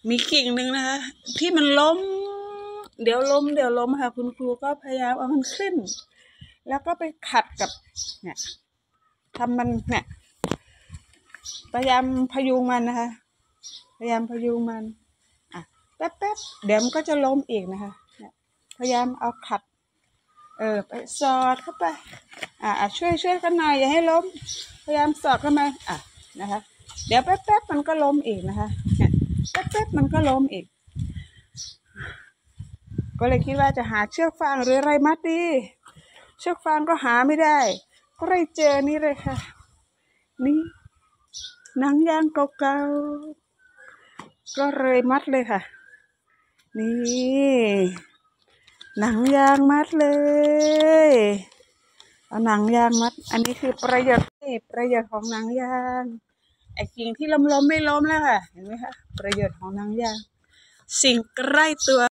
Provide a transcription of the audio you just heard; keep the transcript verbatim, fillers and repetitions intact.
มีกิ่งหนึ่งนะคะที่มันล้มเดี๋ยวล้มเดี๋ยวล้มค่ะคุณครูก็พยายามเอามันขึ้นแล้วก็ไปขัดกับเนี่ยทำมันเนี่ยพยายามพยุงมันนะคะพยายามพยุงมันอ่ะแป๊บแป๊บเดี๋ยวมันก็จะล้มอีกนะคะเนี่ยพยายามเอาขัดเออไปสอดเข้าไปอ่ะช่วยช่วยกันหน่อยอย่าให้ล้มพยายามสอดเข้ามาอ่ะนะคะเดี๋ยวแป๊บแป๊บมันก็ล้มอีกนะคะเนี่ยแป๊บแป๊บมันก็ล้มอีกก็เลยคิดว่าจะหาเชือกฟางหรืออะไรมัดดีเชือกฟางก็หาไม่ได้ก็เลยเจอนี่เลยค่ะนี่หนังยางเก่าๆก็เลยมัดเลยค่ะนี่หนังยางมัดเลยเอาหนังยางมัดอันนี้คือประโยชน์นี่ประโยชน์ของหนังยางไอ้กิ่งที่ล้มล้มไม่ล้มแล้วค่ะเห็นไหมคะประโยชน์ของหนังยางสิ่งใกล้ตัว